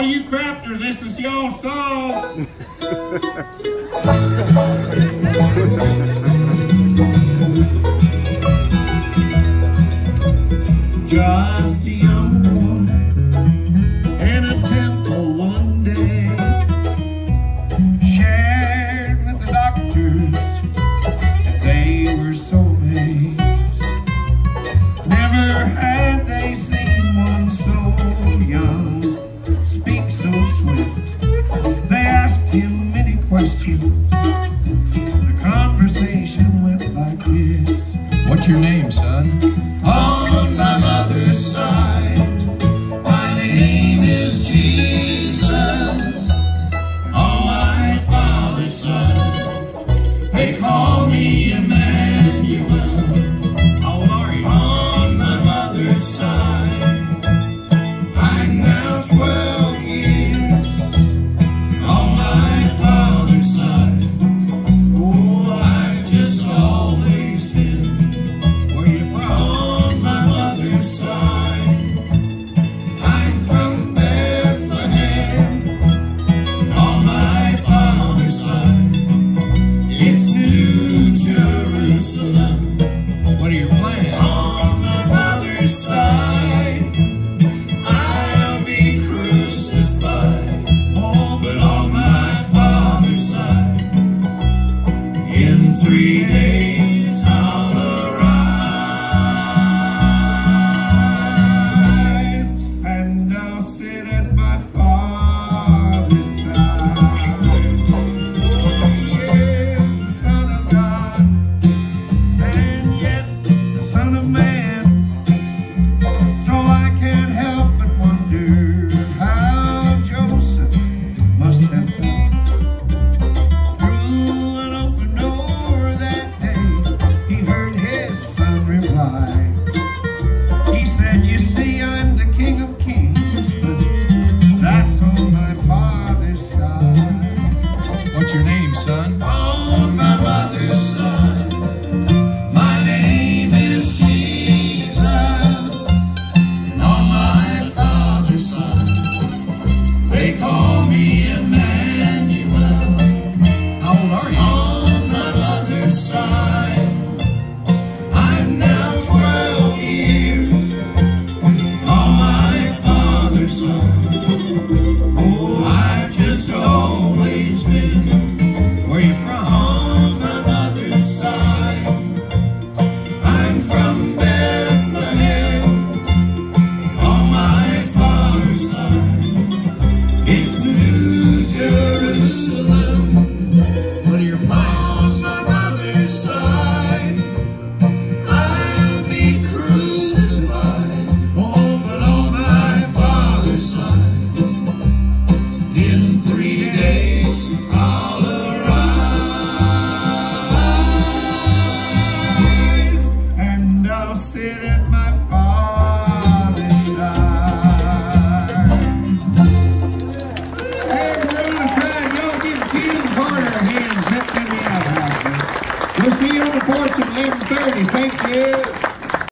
you crafters, this is your song. Just a young boy in a temple one day, shared with the doctors that they were so amazed. Never had they seen one so young, speak so swift. They asked him many questions